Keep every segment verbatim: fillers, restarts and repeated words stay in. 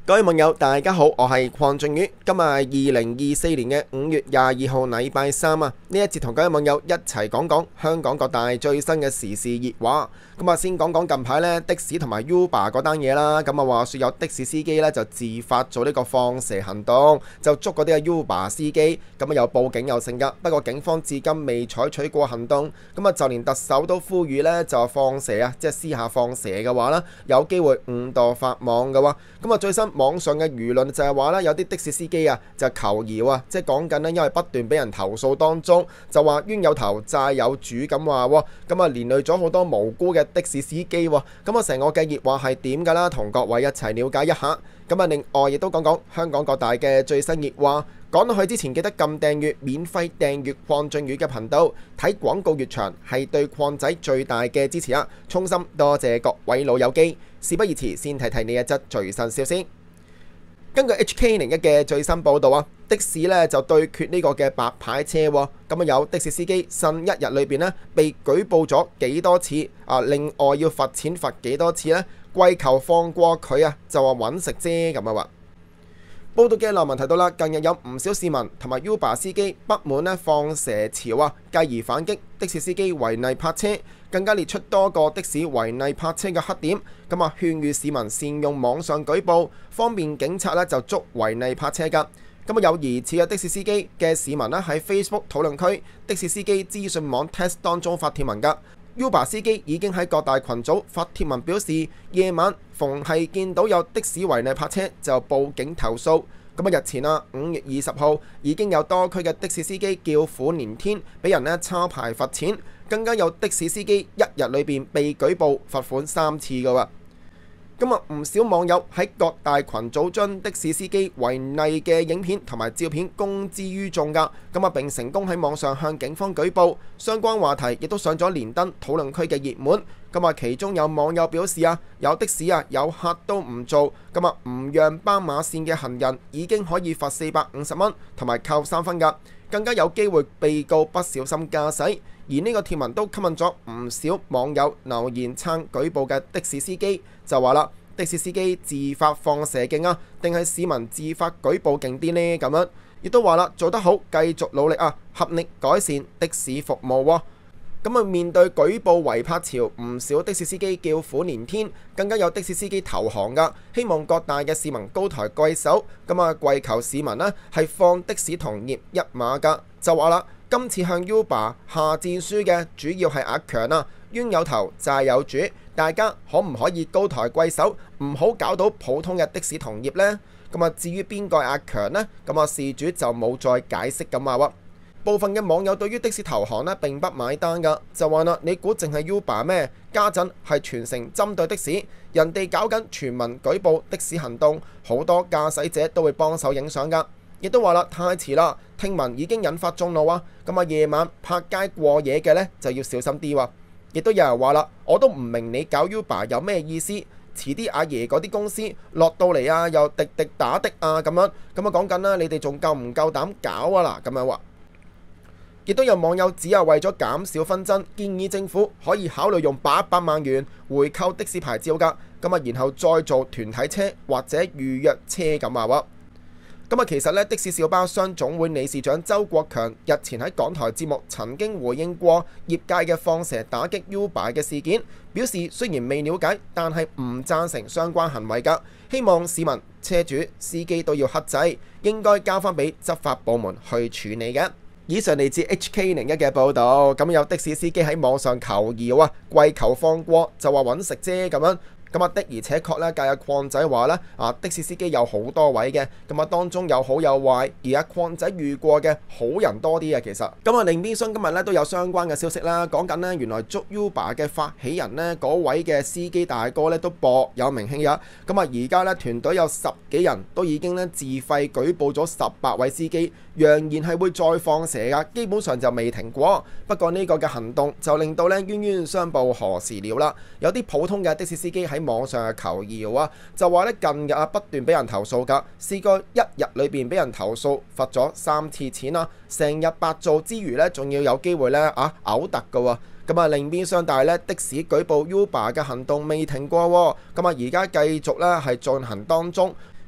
各位網友，大家好，我係鄺俊宇。今日係二零二四年嘅五月廿二號，禮拜三啊。呢一節同各位網友一齊講講香港各大最新嘅時事熱話。咁啊，先講講近排呢的士同埋 Uber 嗰單嘢啦。咁啊，話說有的士司機呢就自發做呢個放蛇行動，就捉嗰啲嘅 Uber 司機。咁啊，又報警又成㗎。不過警方至今未採取過行動。咁啊，就連特首都呼籲呢，就放蛇啊，即係私下放蛇嘅話呢，有機會誤墮法網嘅喎。咁啊，最新網上嘅輿論就係話咧，有啲的士司機啊就求饒啊，即係講緊呢，因為不斷俾人投訴當中，就話冤有頭債有主咁話喎，咁啊連累咗好多無辜嘅的，的士司機喎，咁啊成個嘅熱話係點㗎啦？同各位一齊了解一下。咁啊，另外亦都講講香港各大嘅最新熱話。講到去之前，記得撳訂閱，免費訂閱鄺俊宇嘅頻道，睇廣告越長係對鄺仔最大嘅支持啊！衷心多謝各位老友記。事不宜遲，先睇睇呢一則最新消息。根據 H K 零一嘅最新報導啊，的士呢就對決呢個嘅白牌車喎，咁啊有的士司機新一日裏邊呢被舉報咗幾多次啊？另外要罰錢罰幾多次呢？跪求放過佢啊，就話揾食啫咁啊話。報道嘅內文提到啦，近日有唔少市民同埋 Uber 司機不滿呢放蛇潮啊，繼而反擊的士司機違例泊車，更加列出多個的士違例泊車嘅黑點，咁啊勸喻市民善用網上舉報，方便警察呢就捉違例泊車㗎。咁啊有疑似嘅的士司機嘅市民呢喺 Facebook 討論區的士司機資訊網 test 當中發帖文㗎。Uber 司機已經喺各大群組發帖文表示，夜晚逢係見到有的士違例泊車就報警投訴。咁啊日前啊五月二十號已經有多區嘅的，的士司機叫苦連天，俾人呢抄牌罰錢，更加有的士司機一日裏邊被舉報罰款三次㗎喎。咁啊唔少網友喺各大群組將的士司機違例嘅影片同埋照片公之於眾㗎，咁啊並成功喺網上向警方舉報，相關話題亦都上咗連登討論區嘅熱門。咁啊其中有網友表示啊，有的士啊有客都唔做，咁啊唔讓斑馬線嘅行人已經可以罰四百五十蚊同埋扣三分㗎，更加有機會被告不小心駕駛。而呢個貼文都吸引咗唔少網友留言撐舉報嘅的，的士司機，就話啦，的士司機自發放蛇勁啊，定係市民自發舉報勁啲呢？咁樣亦都話啦，做得好，繼續努力啊，合力改善的士服務喎。咁啊，面對舉報違泊潮，唔少的士司機叫苦連天，更加有的士司機投降㗎，希望各大嘅市民高抬貴手，咁啊跪求市民呢係放的士同業一馬㗎，就話啦。今次向 Uber 下戰書嘅主要係阿強啊，冤有頭債有主，大家可唔可以高抬貴手，唔好搞到普通嘅的，的士同業呢？咁啊，至於邊個係阿強呢？咁啊，事主就冇再解釋咁話喎。部分嘅網友對於的士投降呢並不買單㗎，就話啦：你估淨係 Uber 咩？家陣係全城針對的士，人哋搞緊全民舉報的士行動，好多駕駛者都會幫手影相㗎。亦都話啦，太遲啦，聽聞已經引發眾怒啊！咁啊，夜晚泊街過夜嘅呢，就要小心啲喎。亦都有人話啦，我都唔明你搞 Uber 有咩意思？遲啲阿爺嗰啲公司落到嚟啊，又滴滴打的啊咁樣，咁啊講緊啦，你哋仲夠唔夠膽搞啊嗱？咁樣話。亦都有網友只係為咗減少紛爭，建議政府可以考慮用八百萬元回購的士牌照㗎，咁啊，然後再做團體車或者預約車咁話喎。咁啊，其實咧，的士小巴商總會理事長周國強日前喺港台節目曾經回應過業界嘅放蛇打擊 Uber 嘅事件，表示雖然未了解，但係唔贊成相關行為㗎，希望市民、車主、司機都要克制，應該交翻俾執法部門去處理嘅。以上嚟自 H K 零一嘅報導，咁有的士司機喺網上求饒啊，跪求放過，就話揾食啫咁樣。咁啊的而且確咧，計阿鄺仔話咧，啊的士司機有好多位嘅，咁啊當中有好有壞，而阿鄺仔遇過嘅好人多啲啊，其實。咁啊另邊廂今日咧都有相關嘅消息啦，講緊呢，原來捉 Uber 嘅發起人呢，嗰位嘅司機大哥咧都薄有名氣啊，咁啊而家咧團隊有十幾人都已經咧自費舉報咗十八位司機，揚言係會再放蛇噶，基本上就未停過。不過呢個嘅行動就令到咧冤冤相報何時了啦，有啲普通嘅的，的士司機喺喺網上嘅求饒啊，就話咧近日啊不斷俾人投訴㗎，試過一日裏邊俾人投訴罰咗三次錢啦，成日白做之餘咧，仲要有機會咧啊嘔突㗎喎。咁啊，另邊廂但係咧的士舉報 Uber 嘅行動未停過喎，咁啊而家繼續咧係進行當中。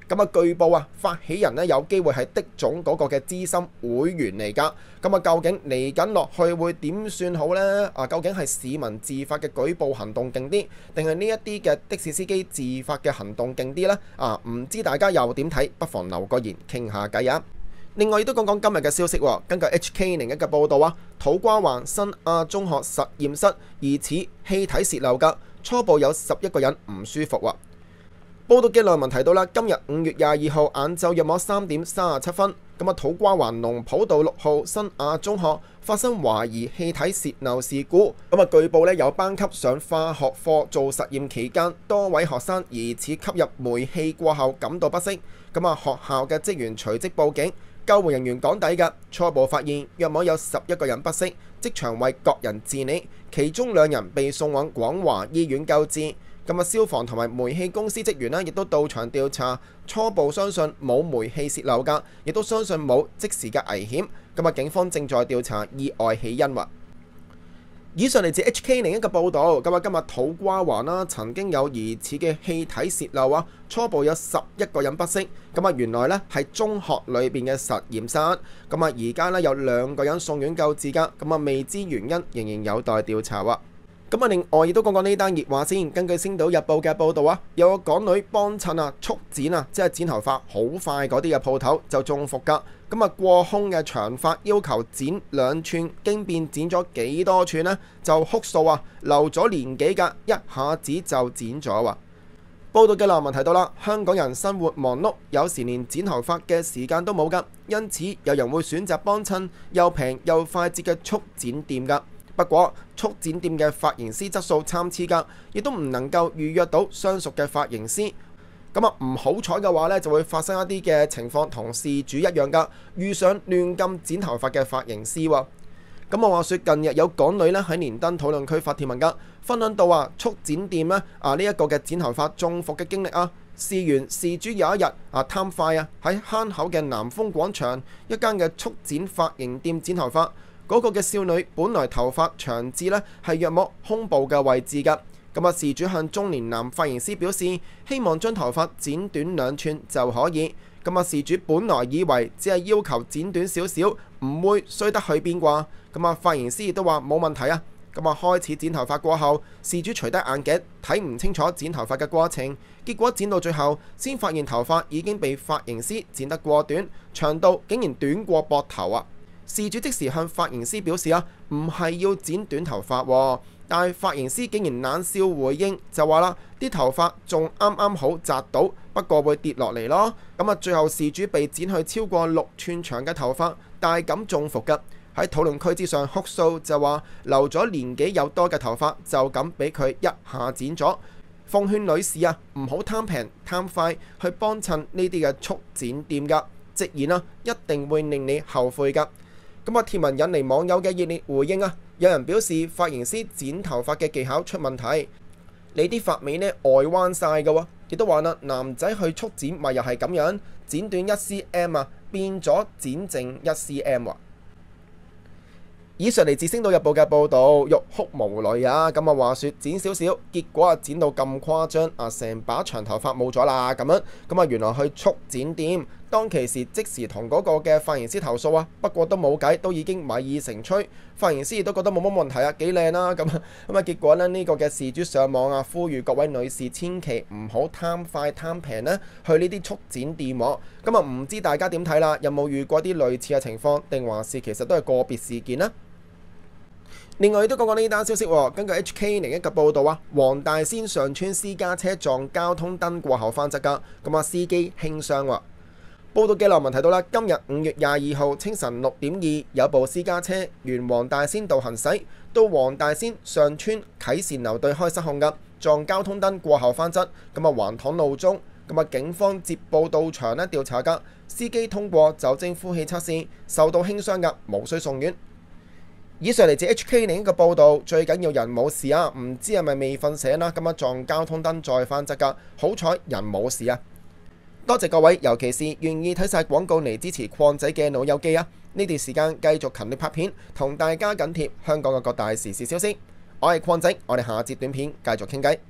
咁啊，據報啊，發起人呢有機會係的總嗰個嘅資深會員嚟㗎。咁啊，究竟嚟緊落去會點算好呢？啊，究竟係市民自發嘅舉報行動勁啲，定係呢一啲嘅的士司機自發嘅行動勁啲呢？啊，唔知大家又點睇？不妨留個言傾下偈啊！另外亦都講講今日嘅消息喎。根據 H K 零一嘅報道啊，土瓜灣新亞中學實驗室疑似氣體洩漏㗎，初步有十一個人唔舒服喎。報道嘅內文提到啦，今日五月廿二號晏晝約莫三點三十七分，咁啊土瓜灣農圃道六號新亞中學發生懷疑氣體洩漏事故。咁啊據報咧有班級上化學課做實驗期間，多位學生疑似吸入煤氣過後感到不適。咁啊學校嘅職員隨即報警，救援人員趕抵嘅，初步發現約莫有十一個人不適，即場為各人治理，其中兩人被送往廣華醫院救治。咁啊，消防同埋煤氣公司職員呢，亦都到場調查，初步相信冇煤氣洩漏㗎，亦都相信冇即時嘅危險。咁啊，警方正在調查意外起因喎。以上嚟自 H K 零一嘅報導。咁啊，今日土瓜灣啦，曾經有疑似嘅氣體洩漏啊，初步有十一個人不適。咁啊，原來呢係中學裏邊嘅實驗室。咁啊，而家呢有兩個人送院救治㗎。咁啊，未知原因仍然有待調查喎。咁啊，另外亦都講講呢單熱話先。根據《星島日報》嘅報導啊，有個港女幫襯啊，速剪啊，即係剪頭髮好快嗰啲嘅鋪頭就中伏㗎。咁啊，過胸嘅長髮要求剪兩寸，經變剪咗幾多寸呢？就哭訴啊，留咗年幾㗎，一下子就剪咗喎。報道嘅內文提到啦，香港人生活忙碌，有時連剪頭髮嘅時間都冇㗎，因此有人會選擇幫襯又平又快捷嘅速剪店㗎。不過，速剪店嘅髮型師質素參差㗎，亦都唔能夠預約到相熟嘅髮型師。咁啊，唔好彩嘅話呢，就會發生一啲嘅情況，同事主一樣㗎，遇上亂咁剪頭髮嘅髮型師喎。咁我話說，近日有港女呢喺連登討論區發帖文㗎，分享到啊速剪店呢啊呢一個嘅剪頭髮中伏嘅經歷啊。事緣事主有一日啊貪快啊喺坑口嘅南豐廣場一間嘅速剪髮型店剪頭髮。嗰個嘅少女本來頭髮長至呢係約莫胸部嘅位置㗎。咁啊，事主向中年男髮型師表示，希望將頭髮剪短兩寸就可以。咁啊，事主本來以為只係要求剪短少少，唔會衰得去邊啩。咁啊，髮型師亦都話冇問題啊。咁啊，開始剪頭髮過後，事主除低眼鏡，睇唔清楚剪頭髮嘅過程，結果剪到最後，先發現頭髮已經被髮型師剪得過短，長度竟然短過膊頭啊！事主即時向髮型師表示啊，唔係要剪短頭髮喎，但係髮型師竟然冷笑回應，就話啦，啲頭髮仲啱啱好紮到，不過會跌落嚟咯。咁啊，最後事主被剪去超過六寸長嘅頭髮，大感中伏㗎。喺討論區之上哭訴，就話留咗年紀有多嘅頭髮就咁俾佢一下剪咗。奉勸女士啊，唔好貪平貪快去幫襯呢啲嘅速剪店㗎，直言啊，一定會令你後悔㗎。咁啊，貼文引嚟網友嘅熱烈回應啊！有人表示髮型師剪頭髮嘅技巧出問題，你啲髮尾呢外彎晒㗎喎，亦都話啦，男仔去速剪咪又係咁樣剪短一 cm 啊，變咗剪剩一 cm 啊！以上嚟自《星島日報》嘅報導，欲哭無淚啊！咁啊，話説剪少少，結果啊剪到咁誇張啊，成把長頭髮冇咗啦咁樣。咁啊，原來去速剪店，當其時即時同嗰個嘅髮型師投訴啊，不過都冇計，都已經米已成炊。髮型師亦都覺得冇乜問題啊，幾靚啦咁啊。咁啊，結果呢，呢、這個嘅事主上網啊，呼籲各位女士千祈唔好貪快貪平呢，去呢啲速剪店喎。咁啊，唔知大家點睇啦？有冇遇過啲類似嘅情況，定還是其實都係個別事件呢？另外亦都講講呢單消息喎，根據 H K 零一嘅報導啊，黃大仙上村私家車撞交通燈過後翻側㗎，咁啊司機輕傷喎。報道嘅內文提到啦，今日五月廿二號清晨六點二，有部私家車沿黃大仙道行駛，到黃大仙上村啟善樓對開失控㗎，撞交通燈過後翻側，咁啊橫躺路中，咁啊警方接報到場呢調查㗎，司機通過酒精呼氣測試，受到輕傷㗎，無需送院。以上嚟自 H K 零一嘅報導，最緊要人冇事啊！唔知係咪未瞓醒啦？咁啊撞交通燈再翻側㗎，好彩人冇事啊！多謝各位，尤其是願意睇晒廣告嚟支持礦仔嘅老友記啊！呢段時間繼續勤力拍片，同大家緊貼香港嘅各大時事消息。我係礦仔，我哋下節短片繼續傾偈。